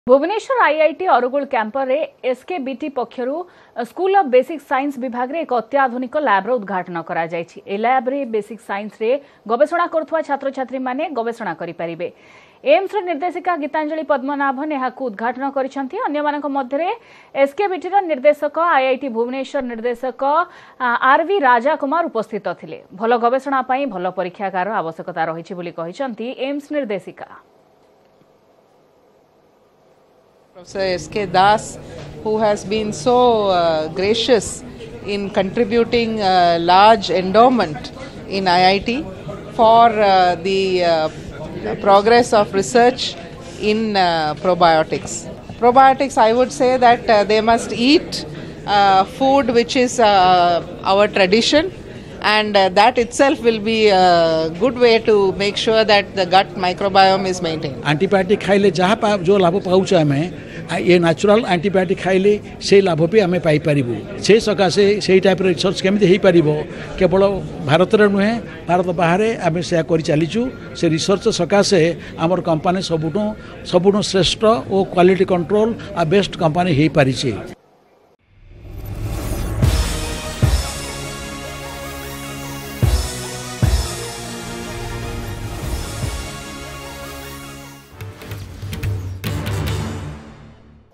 Bhubaneswar IIT Arugul कैंपर रे SKBT पक्षरु स्कूल ऑफ बेसिक साइंस विभाग रे एक अत्याधुनिक लैब रो उद्घाटन करा जायछि। ए लैब रे बेसिक साइंस रे गवेषणा करथुवा छात्र छात्री माने गवेषणा करि परिबे। एम्स रो निर्देशिका गीतांजलि पद्मनाभन एहाकु उद्घाटन करिसंती। अन्य मानक मध्ये एसकेबीटी रो निर्देशक आईआईटी भुवनेश्वर निर्देशक आरवी राजा कुमार उपस्थित थिले। भल गवेषणा पई भल परीक्षागार आवश्यकता रहिछि बोली कहिसंती एम्स निर्देशिका। Professor S.K. Das, who has been so gracious in contributing a large endowment in IIT for the progress of research in probiotics. Probiotics, I would say that they must eat food which is our tradition, and that itself will be a good way to make sure that the gut microbiome is maintained. Antibiotic खाइले जहाँ जो लाभ पाऊँ आम ये natural antibiotic खाइले से लाभ भी आम पाइपर से सकाशे से टाइप रिसर्च केमी हो पार केवल भारत नुहे भारत बाहर आम से चलीचु से रिसर्च सकाशे आमर कंपनी सबुठ श्रेष्ठ और क्वालिटी कंट्रोल आ बेस्ट कंपनी हो पारी।